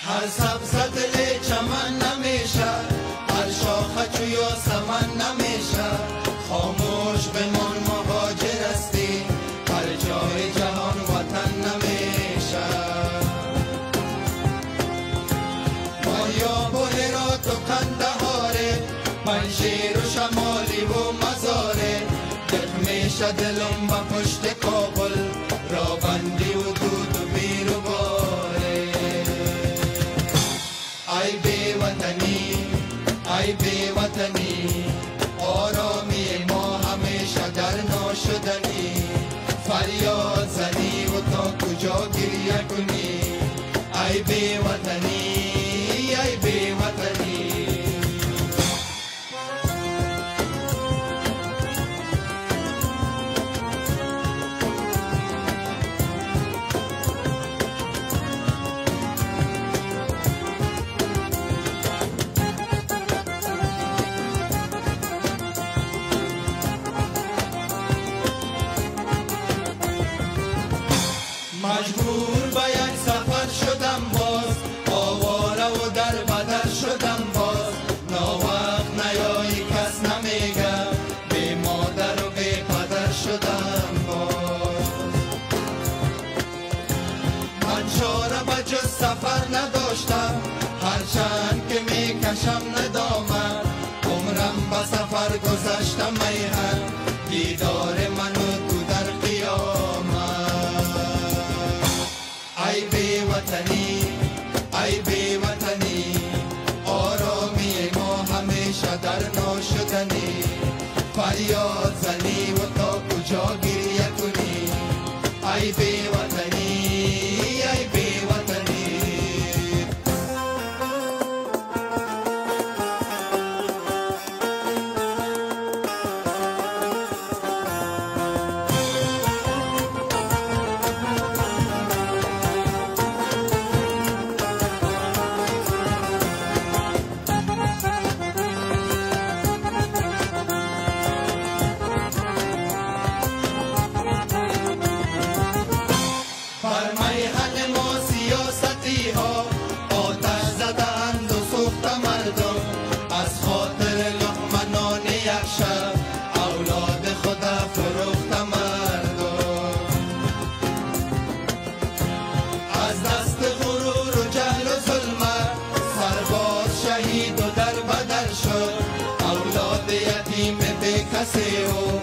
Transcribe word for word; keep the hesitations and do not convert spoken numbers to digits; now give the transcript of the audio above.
هر سبزه دل چمن نمیشه، هر شاخه چو یاسمن نمیشه. خاموش بمان مهاجر هستی، هر جای جهان وطن نمیشه. ما یا و هرات و قندهاره، پنجشیر و شمالی و مزاره. دق میشه دلم به پشت کابل، رابندی و دود و بیر و باره. ای بی وطنی، ای بی وطنی، آرامی ما همیشه در ناشدنی. فریاد زنی و تا کجا گریه کنی، ای بی وطنی، ای بی وطنی. مجبور به یک سفر شدم باز، آواره و در بدر شدم باز. ناوقت نیایی کس نمیگه، بی مادر و بی پدر شدم باز. من چاره به جز سفر نداشتم، هرچند که میکشم ندامم. عمرم به سفر گذشتم میهن، دیدار من و تو در قیامت. ای بی وطنی، ای بی وطنی، آرامی ما همیشه در ناشدنی. فریاد زنی و تا کجا گریه کنی، ای بی وطنی، ای بی وطنی. اولاد خدا فروخت مردم، از دست غرور و جهل و ظلمت سرباز شهید و در بدر شد. اولاد یتیم بی کسی و